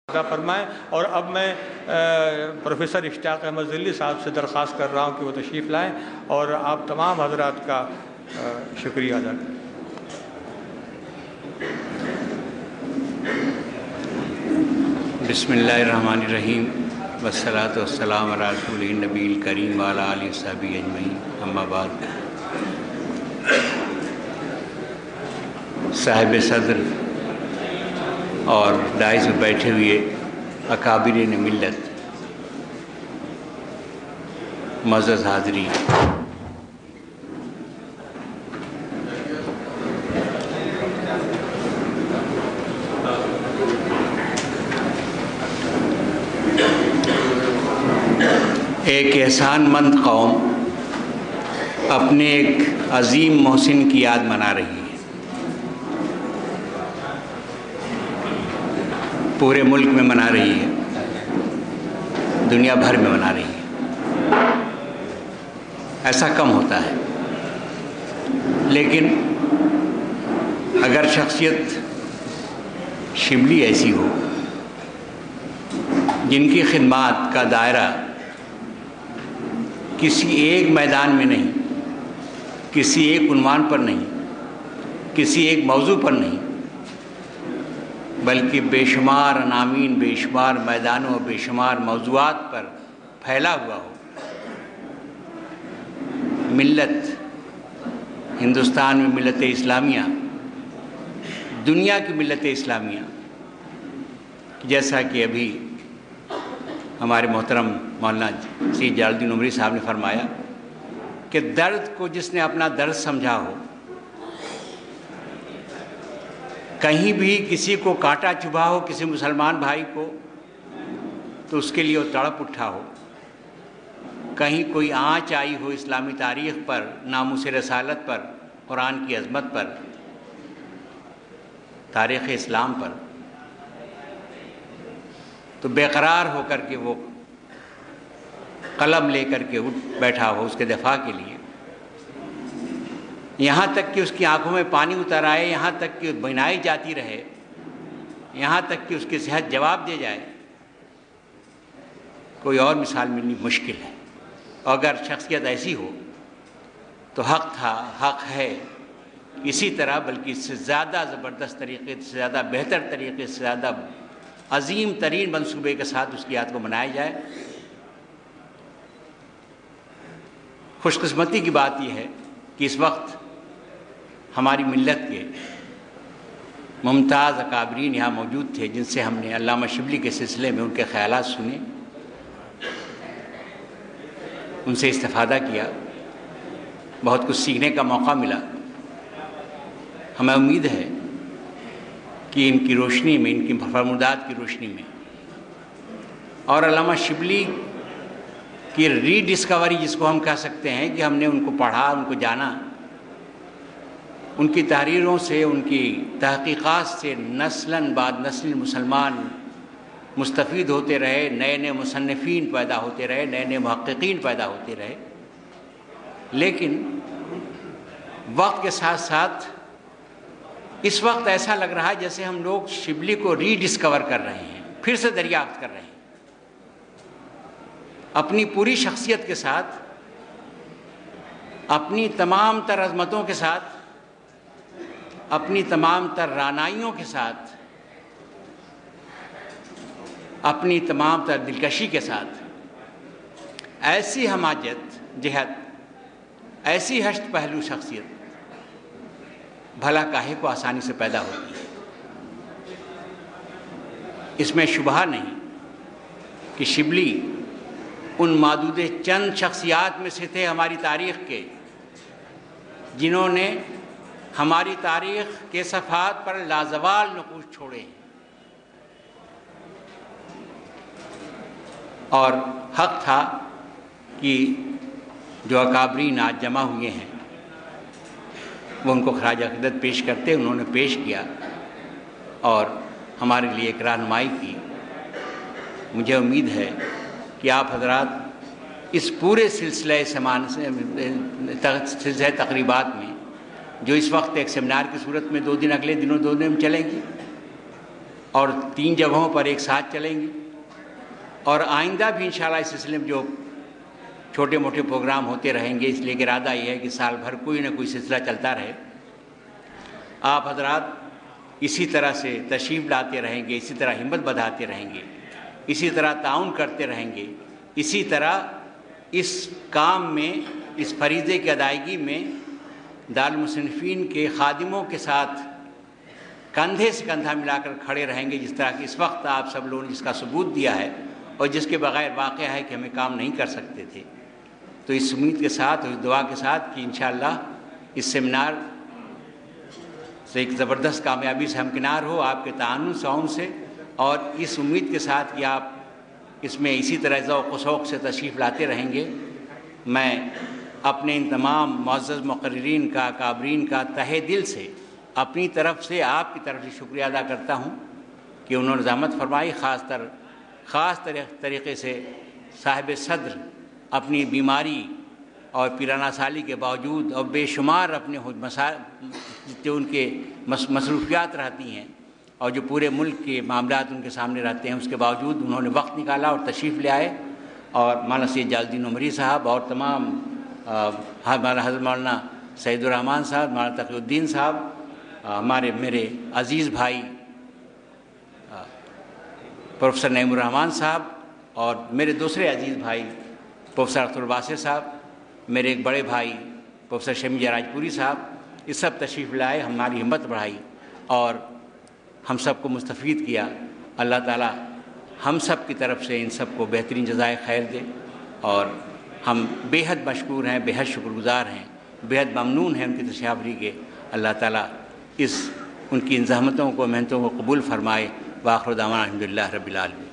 فرمائیں۔ اور اب میں پروفیسر اشتیاق احمد ذلی صاحب سے درخواست کر رہا ہوں کہ وہ تشریف لائیں اور آپ تمام حضرات کا شکریہ ادا کریں۔ بسم اللہ الرحمن الرحیم والصلاۃ والسلام علی رسول النبی الکریم وعلی آلہ وصحبہ اجمعین، اما بعد۔ صاحب صدر اور دائز میں بیٹھے ہوئے اکابرین ملت، معزز حاضرین، ایک احسان مند قوم اپنے ایک عظیم محسن کی یاد منا رہی ہے، پورے ملک میں منا رہی ہے، دنیا بھر میں منا رہی ہے۔ ایسا کم ہوتا ہے، لیکن اگر شخصیت شبلی ایسی ہو جن کی خدمات کا دائرہ کسی ایک میدان میں نہیں، کسی ایک عنوان پر نہیں، کسی ایک موضوع پر نہیں، بلکہ بے شمار عناوین، بے شمار میدانوں، بے شمار موضوعات پر پھیلا ہوا ہو، ملت ہندوستان میں ملت اسلامیہ، دنیا کی ملت اسلامیہ، جیسا کہ ابھی ہمارے محترم مولانا سید جلال الدین عمری صاحب نے فرمایا کہ درد کو جس نے اپنا درد سمجھا ہو، کہیں بھی کسی کو کانٹا چبھا ہو کسی مسلمان بھائی کو تو اس کے لیے وہ تڑپ اٹھا ہو، کہیں کوئی آنچ آئی ہو اسلامی تاریخ پر، ناموس رسالت پر، قرآن کی عظمت پر، تاریخ اسلام پر، تو بے قرار ہو کر کے وہ قلم لے کر کے اٹھ بیٹھا ہو اس کے دفاع کے لیے، یہاں تک کہ اس کی آنکھوں میں پانی اتر آئے، یہاں تک کہ بینائی جاتی رہے، یہاں تک کہ اس کی صحت جواب دے جائے، کوئی اور مثال ملنی مشکل ہے۔ اور اگر شخصیت ایسی ہو تو حق تھا، حق ہے، اسی طرح بلکہ اس سے زیادہ زبردست طریقے سے، زیادہ بہتر طریقے سے، زیادہ عظیم ترین منصوبے کے ساتھ اس کی یاد کو منایا جائے۔ خوش قسمتی کی بات یہ ہے کہ اس وقت ہماری ملت کے ممتاز اکابرین یہاں موجود تھے، جن سے ہم نے علامہ شبلی کے سلسلے میں ان کے خیالات سنے، ان سے استفادہ کیا، بہت کچھ سیکھنے کا موقع ملا۔ ہمیں امید ہے کہ ان کی روشنی میں، ان کی فرمودات کی روشنی میں، اور علامہ شبلی کی ری ڈسکوری جس کو ہم کہہ سکتے ہیں کہ ہم نے ان کو پڑھا، ان کو جانا، ان کی تحریروں سے، ان کی تحقیقات سے نسلاً بعد نسل مسلمان مستفید ہوتے رہے، نئے نئے مصنفین پیدا ہوتے رہے، نئے نئے محققین پیدا ہوتے رہے، لیکن وقت کے ساتھ ساتھ اس وقت ایسا لگ رہا ہے جیسے ہم لوگ شبلی کو ری ڈسکور کر رہے ہیں، پھر سے دریافت کر رہے ہیں، اپنی پوری شخصیت کے ساتھ، اپنی تمام تر عظمتوں کے ساتھ، اپنی تمام تر رعنائیوں کے ساتھ، اپنی تمام تر دلکشی کے ساتھ، ایسی ہماجت جہت، ایسی ہشت پہلو شخصیت بھلا کاہے کو آسانی سے پیدا ہوتی ہے۔ اس میں شبہ نہیں کہ شبلی ان معدود چند شخصیات میں سے تھے ہماری تاریخ کے، جنہوں نے ہماری تاریخ کے صفحات پر لازوال نقوش چھوڑے ہیں، اور حق تھا کہ جو اکابرین آج جمع ہوئے ہیں وہ ان کو خراج عقیدت پیش کرتے، انہوں نے پیش کیا اور ہمارے لیے ایک رہنمائی کی۔ مجھے امید ہے کہ آپ حضرات اس پورے سلسلہ تقریبات میں، جو اس وقت ایک سیمینار کی صورت میں 2 دن، اگلے دنوں 2 دن چلیں گی، اور 3 جگہوں پر ایک ساتھ چلیں گے، اور آئندہ بھی انشاءاللہ اس سلسلے میں جو چھوٹے موٹے پروگرام ہوتے رہیں گے، اس لیے کہ ارادہ یہ ہے کہ سال بھر کوئی نہ کوئی سلسلہ چلتا رہے۔ آپ حضرات اسی طرح سے تشریف لاتے رہیں گے، اسی طرح ہمت بڑھاتے رہیں گے، اسی طرح تعاون کرتے رہیں گے، اسی طرح اس کام میں، اس فریضے کی ادائیگی میں دارالمصنفین کے خادموں کے ساتھ کندھے سے کندھا ملا کر کھڑے رہیں گے، جس طرح کہ اس وقت آپ سب لوگوں نے جس کا ثبوت دیا ہے اور جس کے بغیر واقعہ ہے کہ ہمیں کام نہیں کر سکتے تھے۔ تو اس امید کے ساتھ اور اس دعا کے ساتھ کہ انشاءاللہ اس سیمینار سے ایک زبردست کامیابی سے ہمکنار ہو آپ کے تعاون سے، اور اس امید کے ساتھ کہ آپ اس میں اسی طرح ذوق و شوق سے تشریف لاتے رہیں گے، میں اپنے ان تمام معزز مقررین کا، اکابرین کا تہہ دل سے اپنی طرف سے آپ کی طرف سے شکریہ ادا کرتا ہوں کہ انہوں نے زحمت فرمائی، خاص طریقے سے صاحب صدر اپنی بیماری اور پیرانہ سالی کے باوجود اور بے شمار اپنے جو ان کے مصروفیات رہتی ہیں اور جو پورے ملک کے معاملات ان کے سامنے رہتے ہیں، اس کے باوجود انہوں نے وقت نکالا اور تشریف لے آئے، اور مولانا سید جلال الدین عمری صاحب اور تمام حضرت مولانا سعید الرحمن صاحب، مولانا تقی الدین صاحب، میرے عزیز بھائی پروفیسر نعیم الرحمن صاحب، اور میرے دوسرے عزیز بھائی پروفیسر اختر الباسط صاحب، میرے ایک بڑے بھائی پروفیسر شمی جراج پوری صاحب، یہ سب تشریف لائے، ہماری ہمت بڑھائی اور ہم سب کو مستفید کیا۔ اللہ تعالیٰ ہم سب کی طرف سے ان سب کو بہترین جزائے خیر دے، اور ہم بے حد مشکور ہیں، بے حد شکر گزار ہیں، بے حد ممنون ہیں ان کی تشریف آوری کے۔ اللہ تعالیٰ ان کی ان زحمتوں کو، محنتوں کو قبول فرمائے۔ وآخر دعوانا الحمدللہ رب العالمین۔